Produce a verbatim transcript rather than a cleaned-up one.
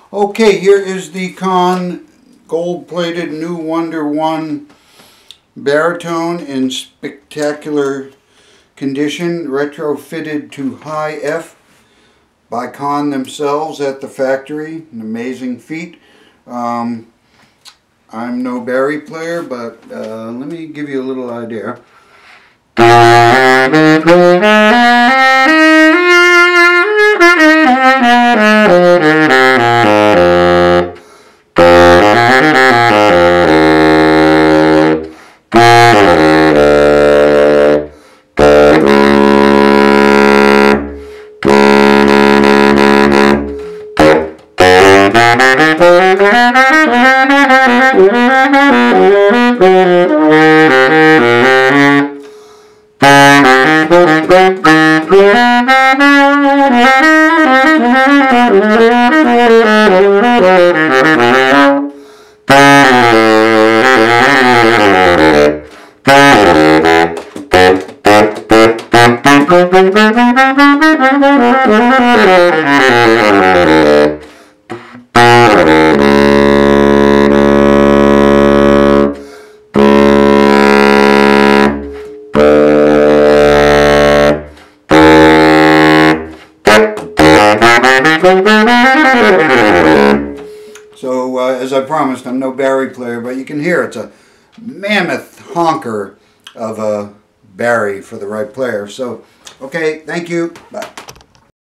Okay, here is the Conn gold-plated New Wonder I baritone in spectacular condition, retrofitted to high F by Conn themselves at the factory. An amazing feat. Um, I'm no bari player, but uh, let me give you a little idea. So, uh, as I promised, I'm no bari player, but you can hear it's a mammoth honker of a bari for the right player. So, okay, thank you. Bye.